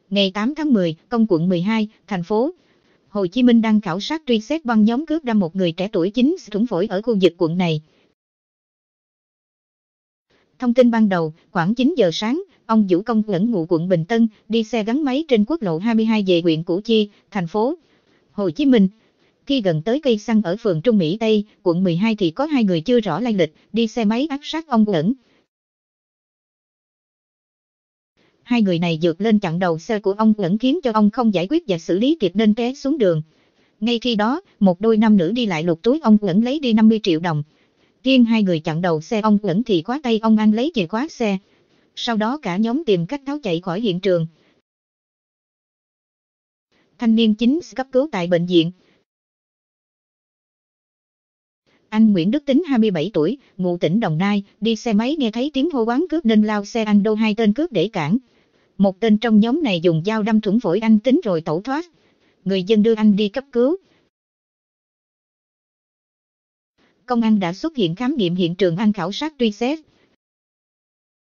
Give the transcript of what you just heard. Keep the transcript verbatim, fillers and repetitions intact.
Ngày tám tháng mười, Công quận mười hai, thành phố Hồ Chí Minh đang khảo sát truy xét băng nhóm cướp đâm một người trẻ tuổi chín thủng phổi ở khu vực quận này. Thông tin ban đầu, khoảng chín giờ sáng, ông Vũ Công Ngẩn ngụ quận Bình Tân, đi xe gắn máy trên quốc lộ hai mươi hai về huyện Củ Chi, thành phố Hồ Chí Minh. Khi gần tới cây xăng ở phường Trung Mỹ Tây, quận mười hai thì có hai người chưa rõ lai lịch, đi xe máy áp sát ông Ngẩn. Hai người này vượt lên chặn đầu xe của ông Ngẩn khiến cho ông không giải quyết và xử lý kịp nên té xuống đường. Ngay khi đó, một đôi nam nữ đi lại lục túi ông Ngẩn lấy đi năm mươi triệu đồng. Riêng hai người chặn đầu xe ông Ngẩn thì khóa tay ông Anh lấy chìa khóa xe. Sau đó cả nhóm tìm cách tháo chạy khỏi hiện trường. Thanh niên chín cấp cứu tại bệnh viện. Anh Nguyễn Đức Tính hai mươi bảy tuổi, ngụ tỉnh Đồng Nai, đi xe máy nghe thấy tiếng hô hoán cướp nên lao xe anh đô hai tên cướp để cản. Một tên trong nhóm này dùng dao đâm thủng phổi anh Tính rồi tẩu thoát. Người dân đưa anh đi cấp cứu. Công an đã xuất hiện khám nghiệm hiện trường, anh khảo sát truy xét.